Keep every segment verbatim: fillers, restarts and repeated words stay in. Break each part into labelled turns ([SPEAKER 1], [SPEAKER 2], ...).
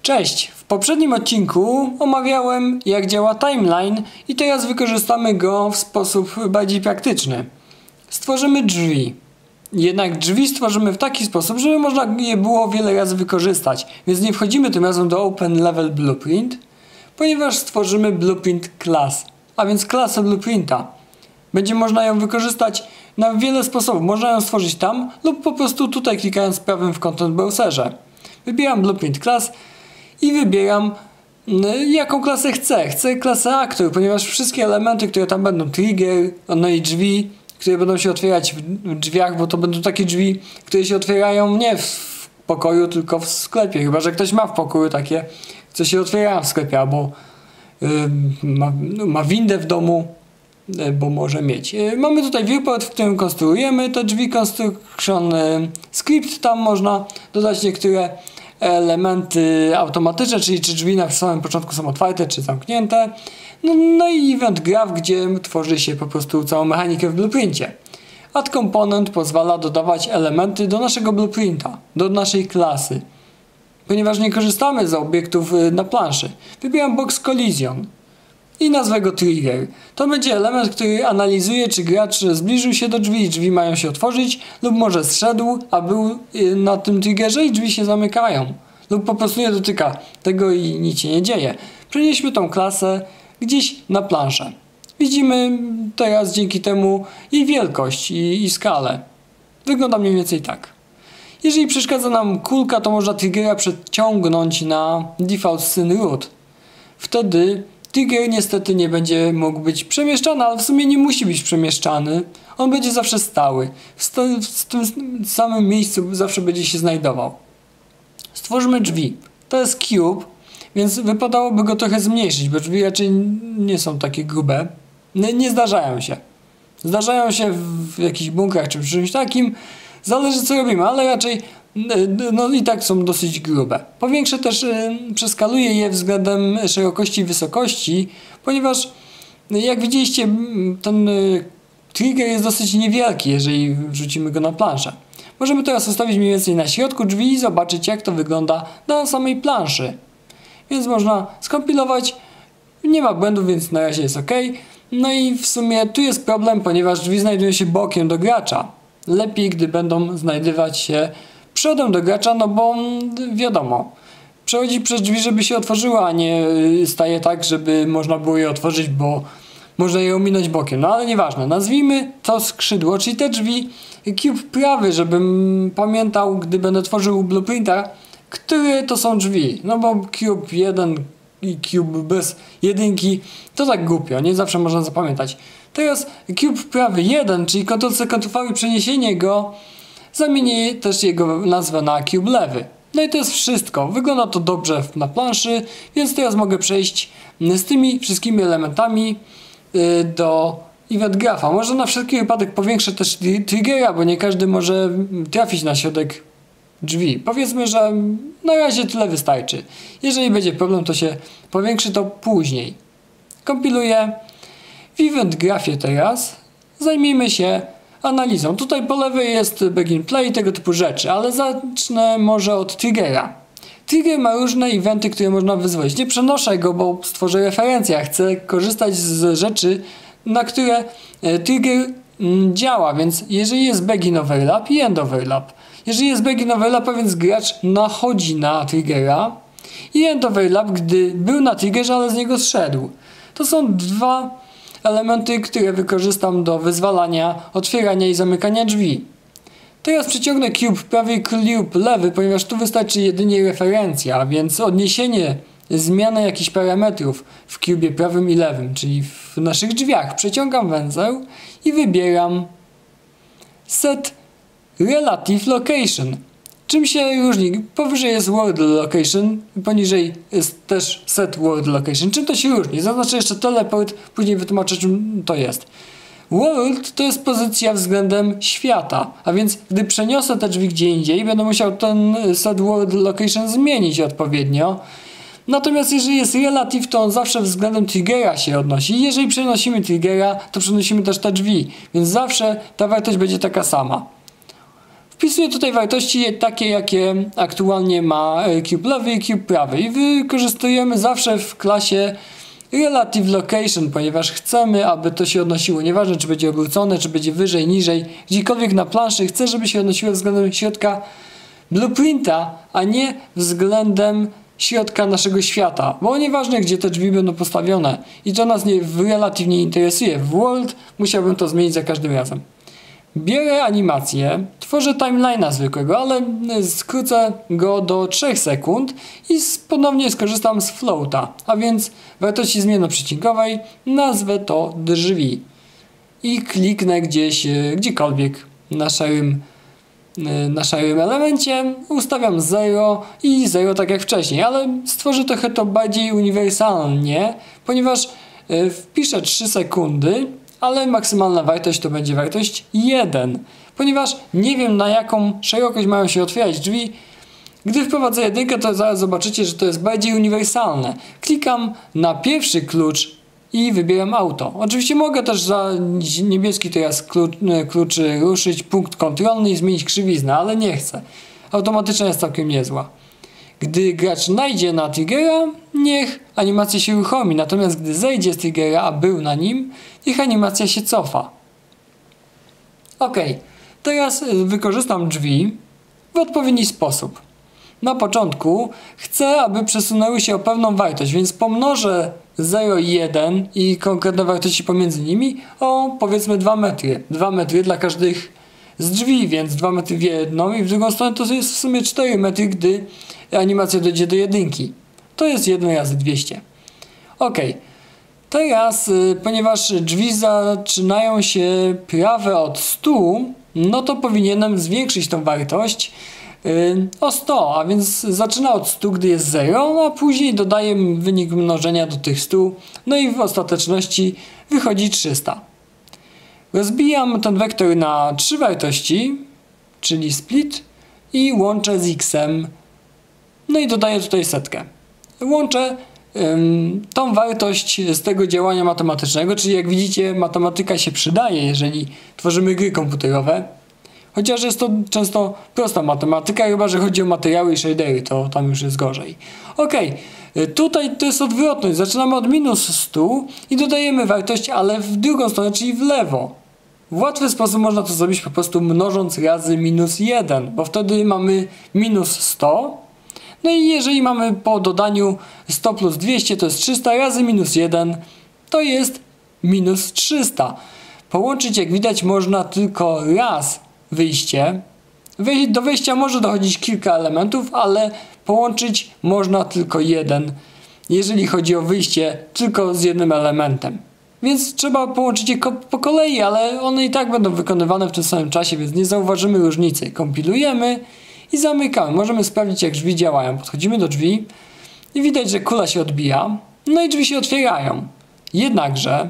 [SPEAKER 1] Cześć! W poprzednim odcinku omawiałem, jak działa timeline i teraz wykorzystamy go w sposób bardziej praktyczny. Stworzymy drzwi. Jednak drzwi stworzymy w taki sposób, żeby można je było wiele razy wykorzystać. Więc nie wchodzimy tym razem do Open Level Blueprint, ponieważ stworzymy Blueprint Class, a więc klasę Blueprinta. Będzie można ją wykorzystać na wiele sposobów. Można ją stworzyć tam lub po prostu tutaj klikając prawym w Content Browserze. Wybieram Blueprint Class i wybieram jaką klasę chcę. Chcę klasę Actor, ponieważ wszystkie elementy, które tam będą, trigger, no i drzwi, które będą się otwierać w drzwiach, bo to będą takie drzwi, które się otwierają nie w pokoju, tylko w sklepie. Chyba że ktoś ma w pokoju takie, co się otwierają w sklepie, albo yy, ma, no, ma windę w domu, yy, bo może mieć. Yy, mamy tutaj viewport, w którym konstruujemy te drzwi, construction yy, script, tam można dodać niektóre elementy automatyczne, czyli czy drzwi na samym początku są otwarte, czy zamknięte. No, no i event graph, gdzie tworzy się po prostu całą mechanikę w blueprincie. Add component pozwala dodawać elementy do naszego blueprinta, do naszej klasy. Ponieważ nie korzystamy z obiektów na planszy. Wybieram box collision i nazwę go trigger. To będzie element, który analizuje, czy gracz zbliżył się do drzwi i drzwi mają się otworzyć, lub może zszedł, a był na tym triggerze i drzwi się zamykają. Lub po prostu nie dotyka tego i nic się nie dzieje. Przenieśmy tą klasę gdzieś na planszę. Widzimy teraz dzięki temu jej wielkość i, i skalę. Wygląda mniej więcej tak. Jeżeli przeszkadza nam kulka, to można triggera przeciągnąć na default scene root. Wtedy trigger niestety nie będzie mógł być przemieszczany, ale w sumie nie musi być przemieszczany. On będzie zawsze stały. W, w tym samym miejscu zawsze będzie się znajdował. Stwórzmy drzwi. To jest cube, więc wypadałoby go trochę zmniejszyć, bo drzwi raczej nie są takie grube. Nie, nie zdarzają się. Zdarzają się w jakichś bunkrach czy w czymś takim. Zależy co robimy, ale raczej no i tak są dosyć grube. Powiększę też, y, przeskaluję je względem szerokości i wysokości, ponieważ jak widzieliście ten y, trigger jest dosyć niewielki, jeżeli wrzucimy go na planszę. Możemy teraz ustawić mniej więcej na środku drzwi i zobaczyć jak to wygląda na samej planszy. Więc można skompilować, nie ma błędów, więc na razie jest ok. No i w sumie tu jest problem, ponieważ drzwi znajdują się bokiem do gracza. Lepiej, gdy będą znajdować się przodem do gracza, no bo wiadomo, przechodzi przez drzwi, żeby się otworzyła, a nie staje tak, żeby można było je otworzyć, bo można je ominąć bokiem. No ale nieważne, nazwijmy to skrzydło, czyli te drzwi cube prawy, żebym pamiętał, gdy będę tworzył blueprinta, które to są drzwi. No bo cube jeden i cube bez jedynki to tak głupio, nie zawsze można zapamiętać. Teraz cube prawy jeden, czyli Ctrl C, Ctrl V i przeniesienie go, zamienię też jego nazwę na cube lewy. No i to jest wszystko. Wygląda to dobrze na planszy, więc teraz mogę przejść z tymi wszystkimi elementami do event grapha. Może na wszelki wypadek powiększę też triggera, bo nie każdy może trafić na środek drzwi. Powiedzmy, że na razie tyle wystarczy. Jeżeli będzie problem, to się powiększy to później. Kompiluję. W event graphie teraz zajmijmy się analizą. Tutaj po lewej jest begin play, tego typu rzeczy, ale zacznę może od triggera. Trigger ma różne eventy, które można wyzwolić. Nie przenoszę go, bo stworzę referencję. Chcę korzystać z rzeczy, na które trigger działa, więc jeżeli jest begin overlap i end overlap. Jeżeli jest begin overlap, a więc gracz nachodzi na triggera i end overlap, gdy był na triggerze, ale z niego zszedł. To są dwa elementy, które wykorzystam do wyzwalania, otwierania i zamykania drzwi. Teraz przyciągnę cube prawy i cube lewy, ponieważ tu wystarczy jedynie referencja, więc odniesienie, zmiana jakichś parametrów w cubie prawym i lewym, czyli w naszych drzwiach. Przeciągam węzeł i wybieram set relative location. Czym się różni? Powyżej jest world location, poniżej jest też set world location. Czym to się różni? Zaznaczę jeszcze teleport, później wytłumaczę czym to jest. World to jest pozycja względem świata, a więc gdy przeniosę te drzwi gdzie indziej, będę musiał ten set world location zmienić odpowiednio. Natomiast jeżeli jest relative, to on zawsze względem triggera się odnosi. Jeżeli przenosimy triggera, to przenosimy też te drzwi, więc zawsze ta wartość będzie taka sama. Wpisuję tutaj wartości takie, jakie aktualnie ma cube lewy i cube prawy i wykorzystujemy zawsze w klasie relative location, ponieważ chcemy, aby to się odnosiło, nieważne czy będzie obrócone, czy będzie wyżej, niżej, gdziekolwiek na planszy, chcę, żeby się odnosiło względem środka blueprinta, a nie względem środka naszego świata, bo nieważne, gdzie te drzwi będą postawione i to nas nie, w relative nie interesuje. W world musiałbym to zmienić za każdym razem. Biorę animację, tworzę timeline'a zwykłego, ale skrócę go do trzech sekund i ponownie skorzystam z floata, a więc wartości zmiennoprzecinkowej, nazwę to drzwi i kliknę gdzieś, gdziekolwiek na szarym, na szarym elemencie, ustawiam zero i zero tak jak wcześniej, ale stworzę trochę to bardziej uniwersalnie, ponieważ wpiszę trzy sekundy, ale maksymalna wartość to będzie wartość jeden, ponieważ nie wiem, na jaką szerokość mają się otwierać drzwi. Gdy wprowadzę jedynkę, to zaraz zobaczycie, że to jest bardziej uniwersalne. Klikam na pierwszy klucz i wybieram auto. Oczywiście mogę też za niebieski teraz klucz, klucz ruszyć punkt kontrolny i zmienić krzywiznę, ale nie chcę. Automatyczna jest całkiem niezła. Gdy gracz najdzie na triggera, niech animacja się uruchomi, natomiast gdy zejdzie z triggera, a był na nim, niech animacja się cofa. Ok, teraz wykorzystam drzwi w odpowiedni sposób. Na początku chcę, aby przesunęły się o pewną wartość, więc pomnożę zero i jeden i konkretne wartości pomiędzy nimi o powiedzmy dwa metry. dwa metry dla każdych z drzwi, więc dwa metry w jedną i w drugą stronę to jest w sumie cztery metry, gdy animacja dojdzie do jedynki. To jest jeden razy dwieście. Ok. Teraz, y, ponieważ drzwi zaczynają się prawe od stu, no to powinienem zwiększyć tą wartość y, o sto, a więc zaczyna od stu, gdy jest zero, a później dodaję wynik mnożenia do tych stu, no i w ostateczności wychodzi trzysta. Rozbijam ten wektor na trzy wartości, czyli split i łączę z x-em, no i dodaję tutaj setkę. Łączę ym, tą wartość z tego działania matematycznego, czyli jak widzicie, matematyka się przydaje, jeżeli tworzymy gry komputerowe. Chociaż jest to często prosta matematyka, chyba że chodzi o materiały i shadery, to tam już jest gorzej. Ok, tutaj to jest odwrotność. Zaczynamy od minus stu i dodajemy wartość, ale w drugą stronę, czyli w lewo. W łatwy sposób można to zrobić po prostu mnożąc razy minus jeden, bo wtedy mamy minus sto. No i jeżeli mamy po dodaniu sto plus dwieście, to jest trzysta razy minus jeden, to jest minus trzysta. Połączyć, jak widać, można tylko raz wyjście. Do wejścia może dochodzić kilka elementów, ale połączyć można tylko jeden, jeżeli chodzi o wyjście tylko z jednym elementem. Więc trzeba połączyć je po kolei, ale one i tak będą wykonywane w tym samym czasie, więc nie zauważymy różnicy. Kompilujemy i zamykamy. Możemy sprawdzić, jak drzwi działają. Podchodzimy do drzwi i widać, że kula się odbija, no i drzwi się otwierają. Jednakże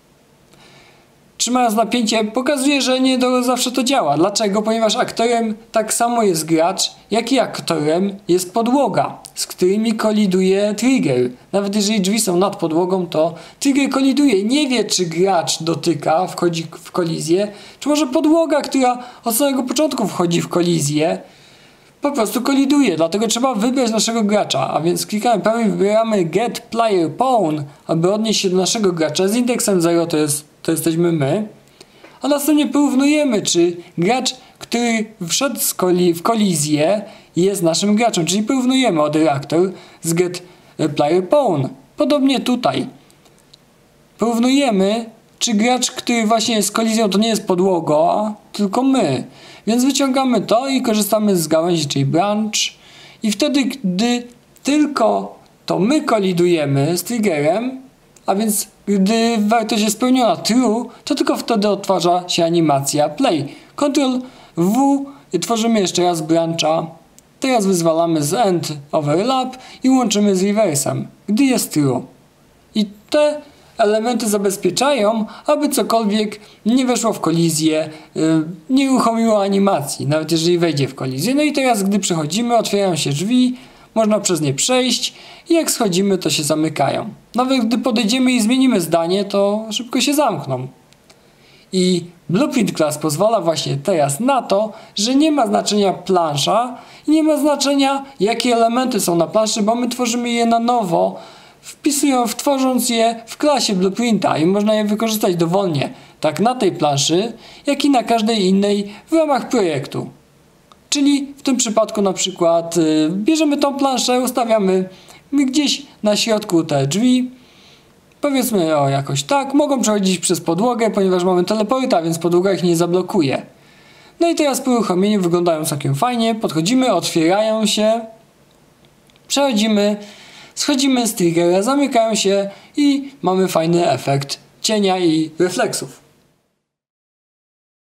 [SPEAKER 1] trzymając napięcie pokazuje, że nie do zawsze to działa. Dlaczego? Ponieważ aktorem tak samo jest gracz, jak i aktorem jest podłoga, z którymi koliduje trigger. Nawet jeżeli drzwi są nad podłogą, to trigger koliduje. Nie wie, czy gracz dotyka, wchodzi w kolizję, czy może podłoga, która od samego początku wchodzi w kolizję, po prostu koliduje. Dlatego trzeba wybrać naszego gracza, a więc klikamy prawie i wybieramy Get Player Pawn, aby odnieść się do naszego gracza. Z indeksem zero to jest to jesteśmy my, a następnie porównujemy, czy gracz, który wszedł z koli w kolizję, jest naszym graczem, czyli porównujemy od reaktor z Get Player Pawn. Podobnie tutaj. Porównujemy, czy gracz, który właśnie jest z kolizją, to nie jest podłoga, tylko my. Więc wyciągamy to i korzystamy z gałęzi, czyli branch, i wtedy, gdy tylko to my kolidujemy z triggerem, a więc gdy wartość jest spełniona true, to tylko wtedy odtwarza się animacja play. Ctrl W i tworzymy jeszcze raz brancha. Teraz wyzwalamy z end overlap i łączymy z reversem, gdy jest true. I te elementy zabezpieczają, aby cokolwiek nie weszło w kolizję, yy, nie uruchomiło animacji, nawet jeżeli wejdzie w kolizję. No i teraz, gdy przechodzimy, otwierają się drzwi, można przez nie przejść i jak schodzimy, to się zamykają. Nawet gdy podejdziemy i zmienimy zdanie, to szybko się zamkną. I Blueprint Class pozwala właśnie teraz na to, że nie ma znaczenia plansza i nie ma znaczenia, jakie elementy są na planszy, bo my tworzymy je na nowo, wpisując, tworząc je w klasie Blueprinta i można je wykorzystać dowolnie, tak na tej planszy, jak i na każdej innej w ramach projektu. Czyli w tym przypadku na przykład yy, bierzemy tą planszę, ustawiamy gdzieś na środku te drzwi, powiedzmy o jakoś tak, mogą przechodzić przez podłogę, ponieważ mamy teleporta, więc podłoga ich nie zablokuje. No i teraz po uruchomieniu wyglądają całkiem fajnie, podchodzimy, otwierają się, przechodzimy, schodzimy z triggera, zamykają się i mamy fajny efekt cienia i refleksów.